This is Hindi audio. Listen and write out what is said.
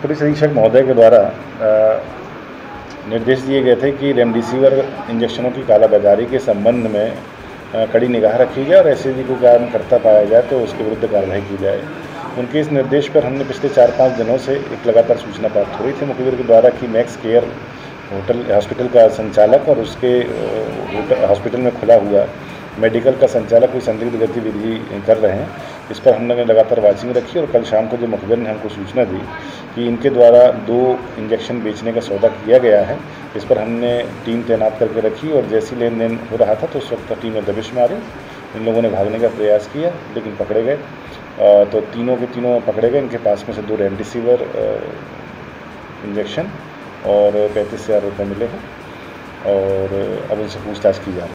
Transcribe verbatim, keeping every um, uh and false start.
पुलिस अधीक्षक महोदय के द्वारा निर्देश दिए गए थे कि रेमडेसिविर इंजेक्शनों की कालाबाजारी के संबंध में कड़ी निगाह रखी जाए और ऐसे यदि कोई काम करता पाया जाए तो उसके विरुद्ध कार्रवाई की जाए। उनके इस निर्देश पर हमने पिछले चार पाँच दिनों से एक लगातार सूचना प्राप्त हो रही थी मुखबिर के द्वारा कि मैक्स केयर होटल हॉस्पिटल का संचालक और उसके हॉस्पिटल में खुला हुआ मेडिकल का संचालक कोई संदिग्ध गतिविधि कर रहे हैं। इस पर हमने लगातार वाचिंग रखी और कल शाम को जो मुखबिर ने हमको सूचना दी कि इनके द्वारा दो इंजेक्शन बेचने का सौदा किया गया है, इस पर हमने टीम तैनात करके रखी और जैसी लेन देन हो रहा था तो उस वक्त टीम ने दबिश मारी। इन लोगों ने भागने का प्रयास किया लेकिन पकड़े गए, तो तीनों के तीनों पकड़े गए। इनके पास में से दो रेमडेसिविर इंजेक्शन और पैंतीस हज़ार रुपये मिले हैं और अब उनसे पूछताछ की जा रही है।